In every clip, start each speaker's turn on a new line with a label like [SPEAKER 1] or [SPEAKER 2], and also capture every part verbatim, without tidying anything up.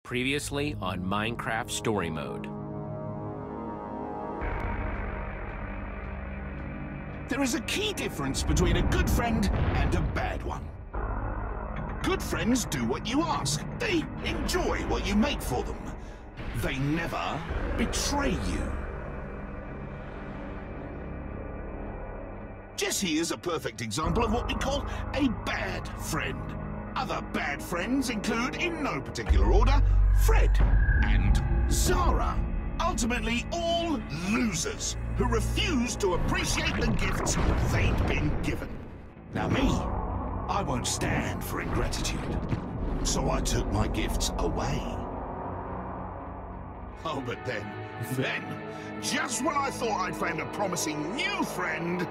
[SPEAKER 1] Previously on Minecraft Story Mode.
[SPEAKER 2] There is a key difference between a good friend and a bad one. Good friends do what you ask. They enjoy what you make for them. They never betray you. Jesse is a perfect example of what we call a bad friend. Other bad friends include, in no particular order, Fred and Zara. Ultimately, all losers who refuse to appreciate the gifts they'd been given. Now me, I won't stand for ingratitude, so I took my gifts away. Oh, but then, then, just when I thought I'd found a promising new friend,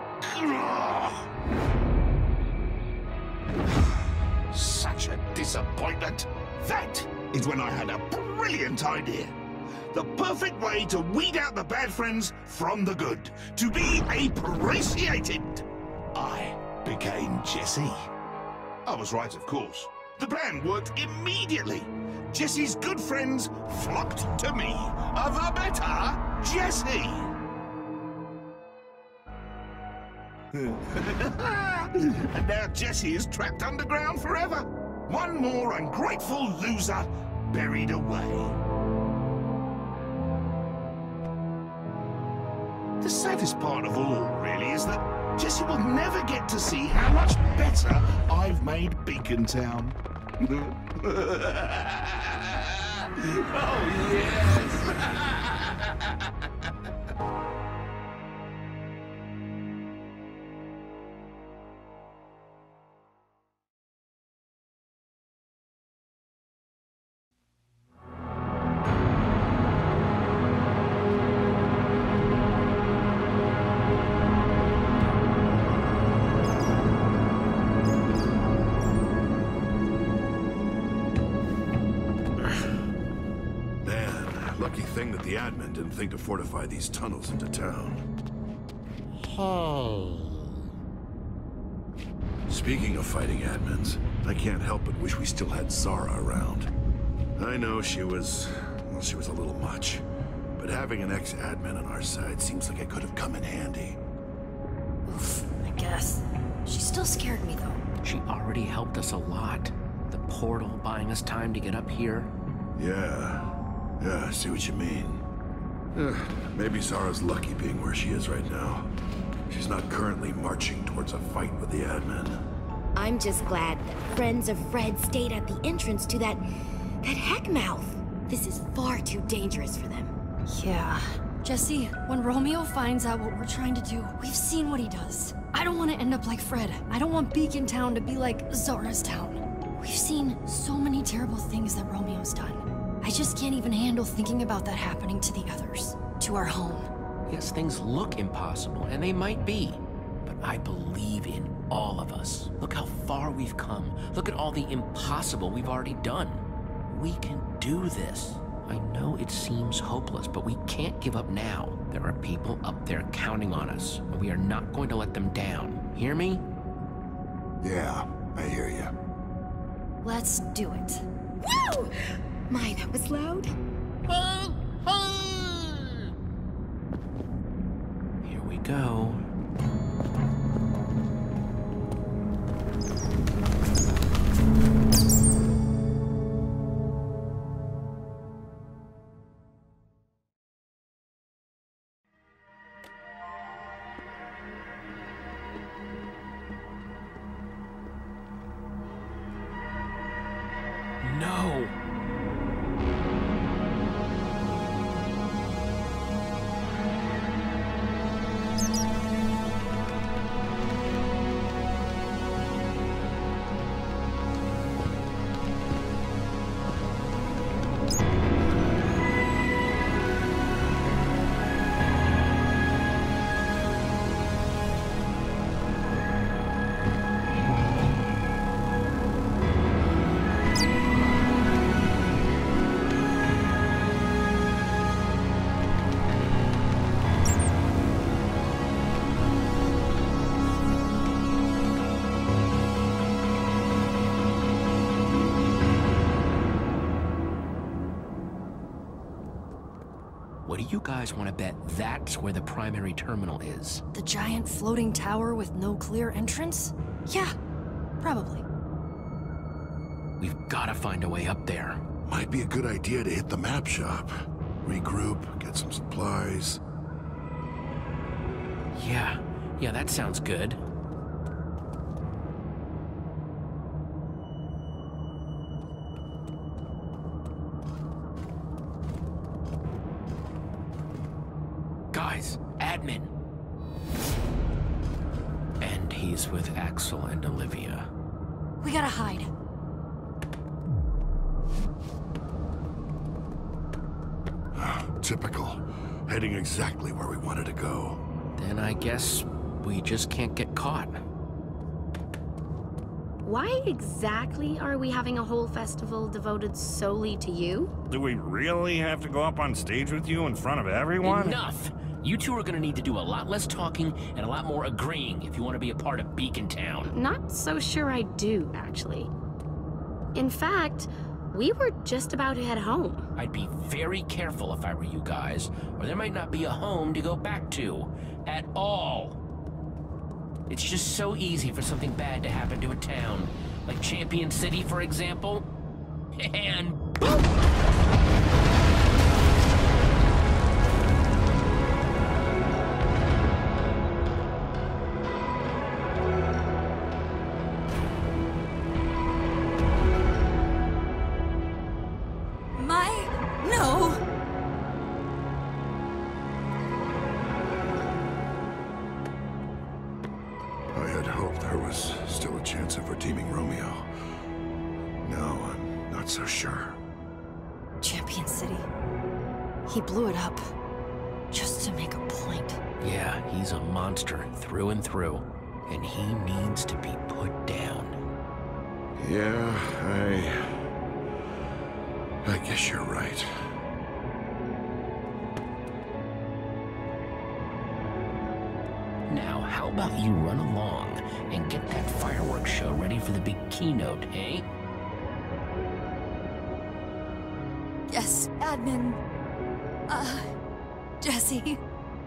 [SPEAKER 2] such a disappointment. That is when I had a brilliant idea. The perfect way to weed out the bad friends from the good. To be appreciated. I became Jesse. I was right, of course. The plan worked immediately. Jesse's good friends flocked to me. The better Jesse. And now Jesse is trapped underground forever. One more ungrateful loser buried away. The saddest part of all, really, is that Jesse will never get to see how much better I've made Beacon Town. Oh, yes!
[SPEAKER 3] Lucky thing that the admin didn't think to fortify these tunnels into town.
[SPEAKER 1] Hey.
[SPEAKER 3] Speaking of fighting admins, I can't help but wish we still had Zara around. I know she was... well, she was a little much. But having an ex-admin on our side seems like it could have come in handy.
[SPEAKER 4] Oof, I guess. She still scared me, though.
[SPEAKER 1] She already helped us a lot. The portal buying us time to get up here.
[SPEAKER 3] Yeah. Yeah, I see what you mean. Uh, maybe Zara's lucky being where she is right now. She's not currently marching towards a fight with the admin.
[SPEAKER 5] I'm just glad that friends of Fred stayed at the entrance to that... that heck mouth. This is far too dangerous for them.
[SPEAKER 4] Yeah. Jesse, when Romeo finds out what we're trying to do, we've seen what he does. I don't want to end up like Fred. I don't want Beacon Town to be like Zara's town. We've seen so many terrible things that Romeo's done. I just can't even handle thinking about that happening to the others. To our home.
[SPEAKER 1] Yes, things look impossible, and they might be. But I believe in all of us. Look how far we've come. Look at all the impossible we've already done. We can do this. I know it seems hopeless, but we can't give up now. There are people up there counting on us, and we are not going to let them down. Hear me?
[SPEAKER 3] Yeah, I hear you.
[SPEAKER 4] Let's do it.
[SPEAKER 5] Woo! My, that was loud.
[SPEAKER 1] Here we go. No! What do you guys want to bet that's where the primary terminal is?
[SPEAKER 4] The giant floating tower with no clear entrance? Yeah, probably.
[SPEAKER 1] We've got to find a way up there.
[SPEAKER 3] Might be a good idea to hit the map shop. Regroup, get some supplies.
[SPEAKER 1] Yeah, yeah, that sounds good. Guys, admin. And he's with Axel and Olivia.
[SPEAKER 4] We gotta hide.
[SPEAKER 3] Typical. Heading exactly where we wanted to go.
[SPEAKER 1] Then I guess we just can't get caught.
[SPEAKER 5] Why exactly are we having a whole festival devoted solely to you?
[SPEAKER 6] Do we really have to go up on stage with you in front of everyone?
[SPEAKER 1] Enough! You two are gonna need to do a lot less talking and a lot more agreeing if you want to be a part of Beacon Town.
[SPEAKER 5] Not so sure I do, actually. In fact, we were just about to head home.
[SPEAKER 1] I'd be very careful if I were you guys, or there might not be a home to go back to. At all. It's just so easy for something bad to happen to a town. Like Champion City, for example. And boom!
[SPEAKER 4] He blew it up, just to make a point.
[SPEAKER 1] Yeah, he's a monster through and through, and he needs to be put down.
[SPEAKER 3] Yeah, I... I guess you're right.
[SPEAKER 1] Now, how about you run along and get that fireworks show ready for the big keynote, eh?
[SPEAKER 4] Yes, admin. Uh, Jesse.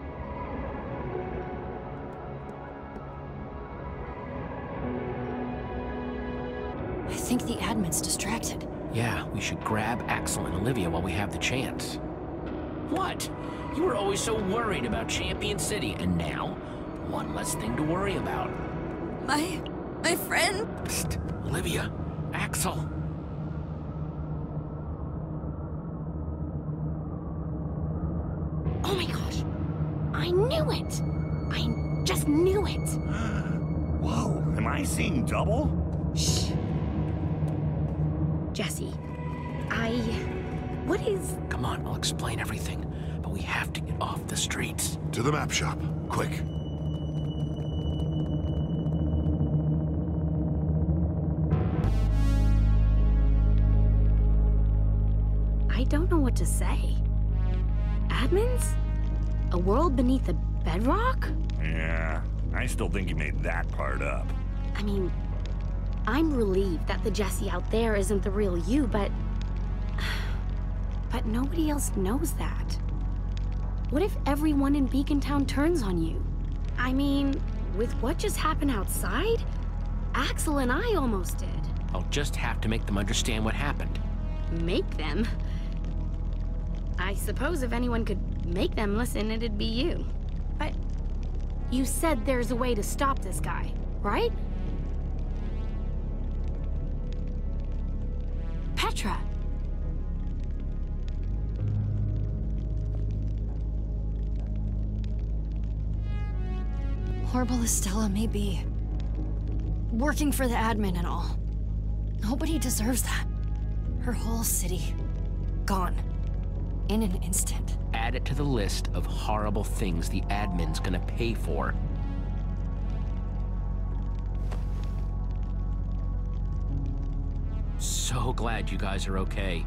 [SPEAKER 4] I think the admin's distracted.
[SPEAKER 1] Yeah, we should grab Axel and Olivia while we have the chance. What? You were always so worried about Champion City, and now, one less thing to worry about.
[SPEAKER 4] My... my friend?
[SPEAKER 1] Psst. Olivia. Axel.
[SPEAKER 5] Oh my gosh. I knew it. I just knew it.
[SPEAKER 6] Whoa, am I seeing double?
[SPEAKER 5] Shh. Jesse, I... What is...
[SPEAKER 1] Come on, I'll explain everything. But we have to get off the streets.
[SPEAKER 3] To the map shop. Quick.
[SPEAKER 5] I don't know what to say. Admins? A world beneath the bedrock?
[SPEAKER 6] Yeah, I still think you made that part up.
[SPEAKER 5] I mean, I'm relieved that the Jesse out there isn't the real you, but... But nobody else knows that. What if everyone in Beacon Town turns on you? I mean, with what just happened outside, Axel and I almost did.
[SPEAKER 1] I'll just have to make them understand what happened.
[SPEAKER 5] Make them? I suppose if anyone could make them listen, it'd be you. But you said there's a way to stop this guy, right? Petra!
[SPEAKER 4] Horrible Estella may be working for the admin and all. Nobody deserves that. Her whole city, gone. In an instant.
[SPEAKER 1] Add it to the list of horrible things the admin's gonna pay for. So glad you guys are okay.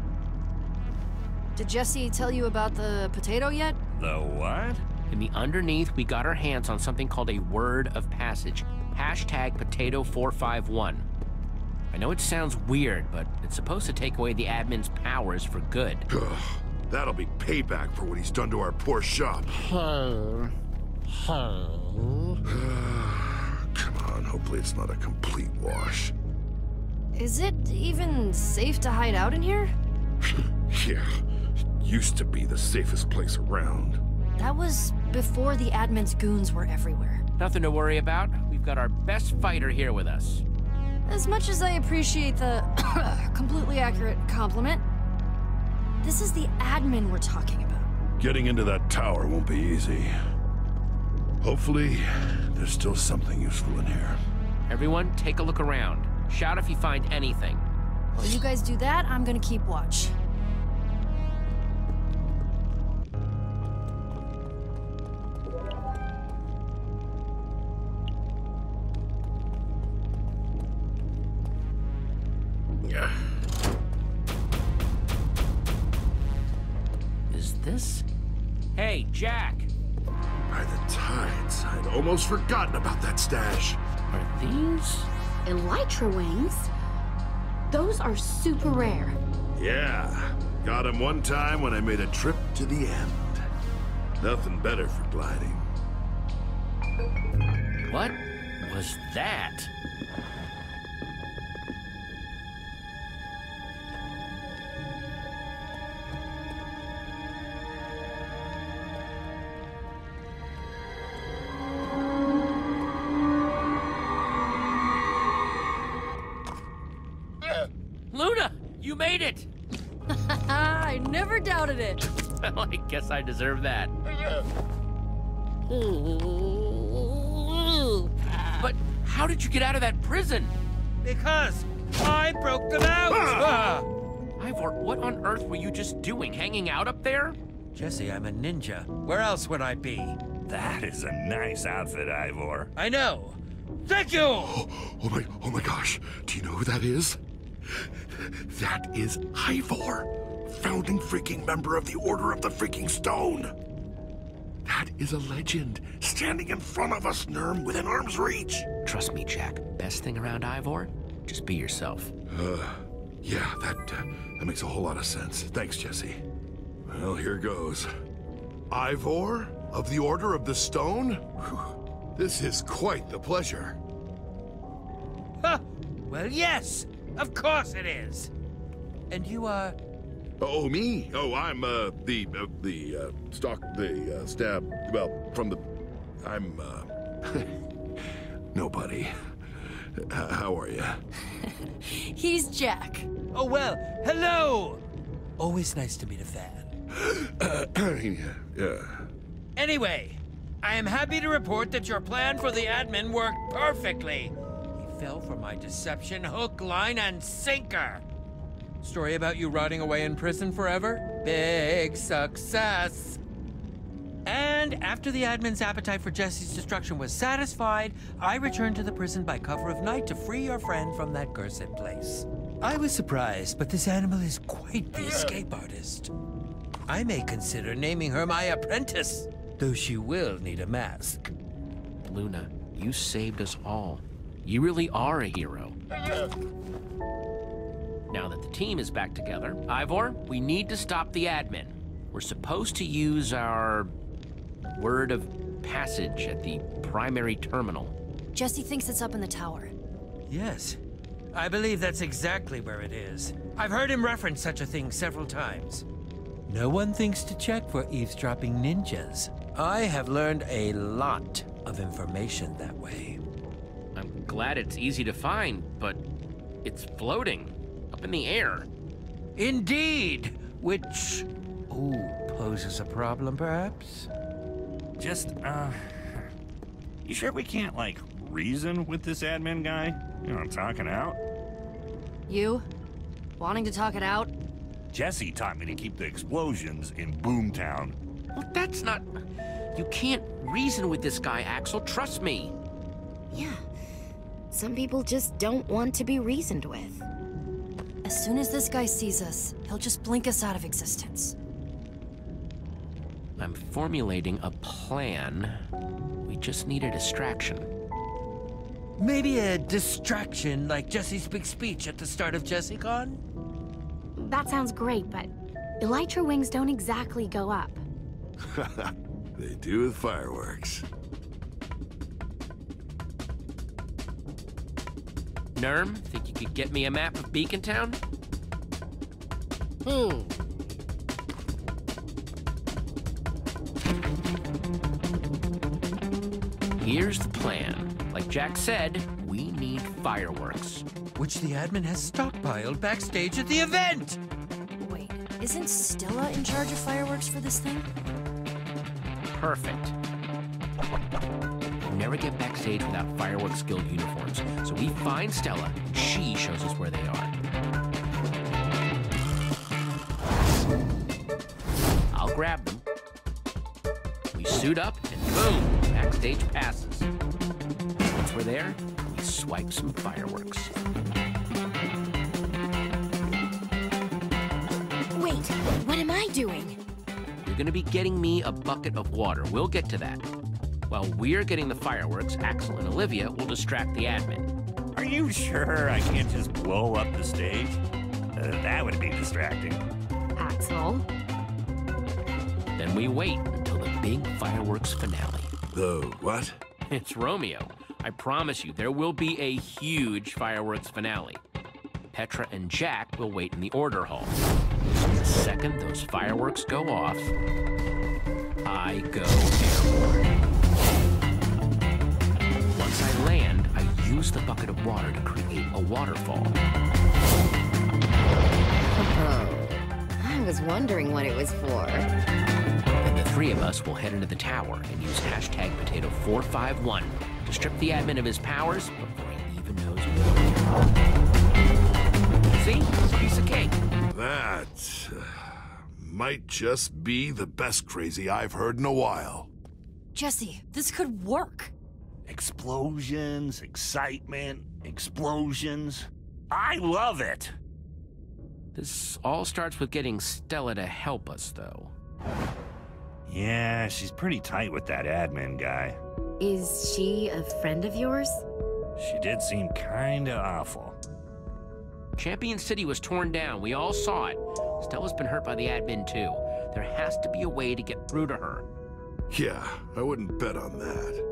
[SPEAKER 4] Did Jesse tell you about the potato yet?
[SPEAKER 6] The what?
[SPEAKER 1] In the underneath, we got our hands on something called a word of passage. Hashtag potato four five one. I know it sounds weird, but it's supposed to take away the admin's powers for good.
[SPEAKER 3] Ugh. That'll be payback for what he's done to our poor shop.
[SPEAKER 7] Hey. Hey.
[SPEAKER 3] Come on, hopefully it's not a complete wash.
[SPEAKER 4] Is it even safe to hide out in here?
[SPEAKER 3] Yeah, it used to be the safest place around.
[SPEAKER 4] That was before the admin's goons were everywhere.
[SPEAKER 1] Nothing to worry about. We've got our best fighter here with us.
[SPEAKER 4] As much as I appreciate the completely accurate compliment, this is the admin we're talking about.
[SPEAKER 3] Getting into that tower won't be easy. Hopefully, there's still something useful in here.
[SPEAKER 1] Everyone, take a look around. Shout if you find anything.
[SPEAKER 4] While you guys do that, I'm gonna keep watch.
[SPEAKER 3] Yeah.
[SPEAKER 1] Is this... Hey, Jack!
[SPEAKER 3] By the tides, I'd almost forgotten about that stash.
[SPEAKER 1] Are these...
[SPEAKER 5] Elytra wings? Those are super rare.
[SPEAKER 3] Yeah, got him one time when I made a trip to the end. Nothing better for gliding.
[SPEAKER 1] What was that? Luna, you made it!
[SPEAKER 4] I never doubted it.
[SPEAKER 1] Well, I guess I deserve that. But how did you get out of that prison?
[SPEAKER 8] Because I broke them out! Ah!
[SPEAKER 1] Ivor, what on earth were you just doing, hanging out up there?
[SPEAKER 8] Jesse, I'm a ninja. Where else would I be?
[SPEAKER 6] That is a nice outfit, Ivor.
[SPEAKER 8] I know. Thank you!
[SPEAKER 3] Oh, oh my, oh my gosh. Do you know who that is? That is Ivor, founding freaking member of the Order of the Freaking Stone. That is a legend, standing in front of us, Nurm, within arm's reach.
[SPEAKER 1] Trust me, Jack. Best thing around Ivor? Just be yourself.
[SPEAKER 3] Uh, yeah, that, uh, that makes a whole lot of sense. Thanks, Jesse. Well, here goes. Ivor of the Order of the Stone? Whew. This is quite the pleasure.
[SPEAKER 8] Huh. Well, yes! Of course it is! And you are...
[SPEAKER 3] Oh, me? Oh, I'm, uh, the, uh, the, uh, stalk, the, uh, stab, well, from the... I'm, uh... nobody. H how are you?
[SPEAKER 4] He's Jack.
[SPEAKER 8] Oh, well, hello! Always nice to meet a fan.
[SPEAKER 3] yeah, yeah.
[SPEAKER 8] Anyway, I am happy to report that your plan for the admin worked perfectly. He fell for my deception hook, line, and sinker. Story about you rotting away in prison forever? Big success. And after the admin's appetite for Jesse's destruction was satisfied, I returned to the prison by cover of night to free your friend from that cursed place. I was surprised, but this animal is quite the escape artist. I may consider naming her my apprentice, though she will need a mask.
[SPEAKER 1] Luna, you saved us all. You really are a hero. Now that the team is back together, Ivor, we need to stop the admin. We're supposed to use our word of passage at the primary terminal.
[SPEAKER 4] Jesse thinks it's up in the tower.
[SPEAKER 8] Yes, I believe that's exactly where it is. I've heard him reference such a thing several times. No one thinks to check for eavesdropping ninjas. I have learned a lot of information that way.
[SPEAKER 1] I'm glad it's easy to find, but it's floating up in the air.
[SPEAKER 8] Indeed, which, ooh, poses a problem, perhaps?
[SPEAKER 6] Just, uh... You sure we can't, like, reason with this admin guy? You know, talking out?
[SPEAKER 4] You? Wanting to talk it out?
[SPEAKER 6] Jesse taught me to keep the explosions in Boomtown.
[SPEAKER 1] Well, that's not... You can't reason with this guy, Axel. Trust me.
[SPEAKER 9] Yeah. Some people just don't want to be reasoned with.
[SPEAKER 4] As soon as this guy sees us, he'll just blink us out of existence.
[SPEAKER 1] I'm formulating a plan. We just need a distraction.
[SPEAKER 8] Maybe a distraction like Jesse's big speech at the start of JesseCon?
[SPEAKER 5] That sounds great, but Elytra wings don't exactly go up.
[SPEAKER 3] They do with fireworks.
[SPEAKER 1] Nurm, think you could get me a map of Beacon Town?
[SPEAKER 7] Hmm.
[SPEAKER 1] Here's the plan. Like Jack said, we need fireworks.
[SPEAKER 8] Which the admin has stockpiled backstage at the event!
[SPEAKER 4] Wait, isn't Stella in charge of fireworks for this thing?
[SPEAKER 1] Perfect. We never get backstage without Fireworks Guild uniforms, so we find Stella, and she shows us where they are. I'll grab them. We suit up, and boom, backstage passes. Once we're there, we swipe some fireworks.
[SPEAKER 9] Wait, what am I doing?
[SPEAKER 1] You're gonna be getting me a bucket of water. We'll get to that. While we're getting the fireworks, Axel and Olivia will distract the admin.
[SPEAKER 6] Are you sure I can't just blow up the stage? Uh, that would be distracting.
[SPEAKER 5] Axel?
[SPEAKER 1] Then we wait until the big fireworks finale.
[SPEAKER 3] The what?
[SPEAKER 1] It's Romeo. I promise you, there will be a huge fireworks finale. Petra and Jack will wait in the order hall. The second those fireworks go off, I go airborne. Once I land, I use the bucket of water to create a waterfall.
[SPEAKER 9] Oh, I was wondering what it was for.
[SPEAKER 1] Then the three of us will head into the tower and use hashtag potato four five one to strip the admin of his powers before he even knows what. See? Piece of cake.
[SPEAKER 3] That uh, might just be the best crazy I've heard in a while.
[SPEAKER 4] Jesse, this could work.
[SPEAKER 6] Explosions, excitement, explosions. I love it!
[SPEAKER 1] This all starts with getting Stella to help us, though.
[SPEAKER 6] Yeah, she's pretty tight with that admin guy.
[SPEAKER 9] Is she a friend of yours?
[SPEAKER 6] She did seem kinda awful.
[SPEAKER 1] Champion City was torn down. We all saw it. Stella's been hurt by the admin, too. There has to be a way to get through to her.
[SPEAKER 3] Yeah, I wouldn't bet on that.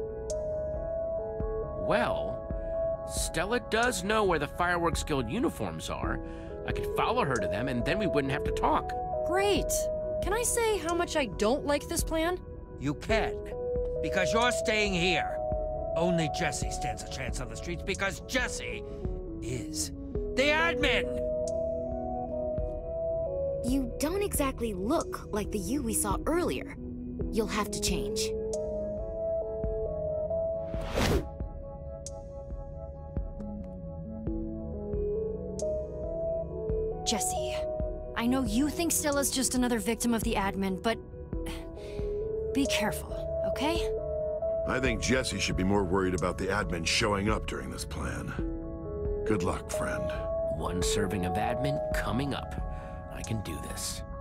[SPEAKER 1] Well, Stella does know where the Fireworks Guild uniforms are. I could follow her to them, and then we wouldn't have to talk.
[SPEAKER 4] Great. Can I say how much I don't like this plan?
[SPEAKER 8] You can, because you're staying here. Only Jesse stands a chance on the streets because Jesse is the admin!
[SPEAKER 9] You don't exactly look like the you we saw earlier. You'll have to change.
[SPEAKER 4] Jesse, I know you think Stella's just another victim of the admin, but be careful, okay?
[SPEAKER 3] I think Jesse should be more worried about the admin showing up during this plan. Good luck, friend.
[SPEAKER 1] One serving of admin coming up. I can do this.